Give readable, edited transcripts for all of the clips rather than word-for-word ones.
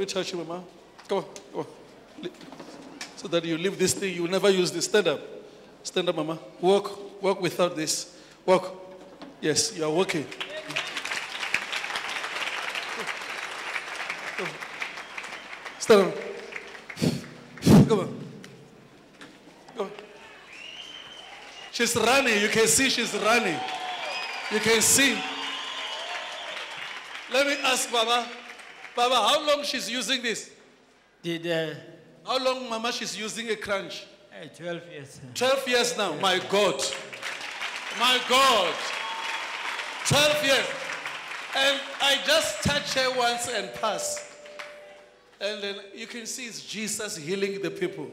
touch you, Mama. Come on, come on. So that you leave this thing, you will never use this. Stand up. Stand up, Mama. Walk. Walk without this. Walk. Yes, you are walking. Stand up. Come on. Come on. She's running. You can see she's running. You can see. Let me ask Baba. Baba, how long she's using this? How long, Mama, she's using a crunch? 12 years. 12 years now. My God. My God. 12 years. And I just touch her once and pass. And then you can see it's Jesus healing the people.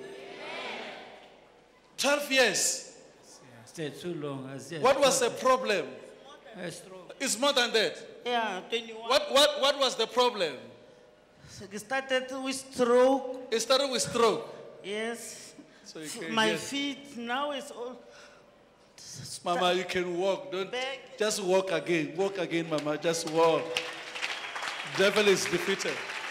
12 years. Stay too long. What was the problem? Stroke. It's more than that. Yeah, 21. What was the problem? It started with stroke. It started with stroke. Yes. So you can My just, feet now is all. Mama, you can walk. Don't just walk again. Walk again, Mama. Just walk. Devil is defeated.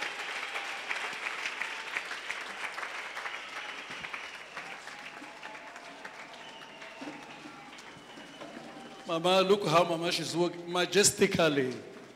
Mama, look how Mama she's walking majestically.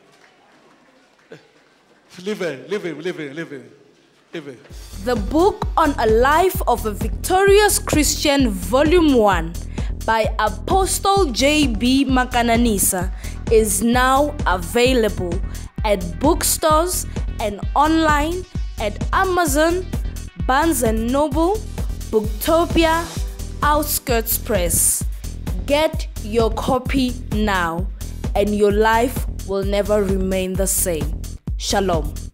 Leave her, leave him, leave him, leave him, leave him. The book On a Life of a Victorious Christian, Volume 1 by Apostle JB Makananisa is now available at bookstores and online at Amazon, Barnes & Noble, Booktopia, Outskirts Press. Get your copy now, and your life will never remain the same. Shalom.